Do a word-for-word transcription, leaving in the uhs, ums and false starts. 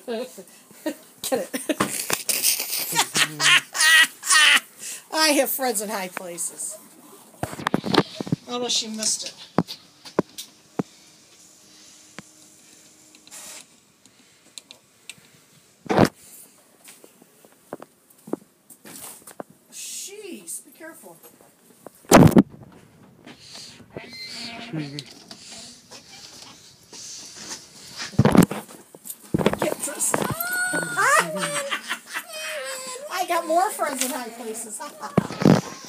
Get it? I have friends in high places. Unless she missed it. Jeez, be careful. Get Tristan. I got more friends in high places.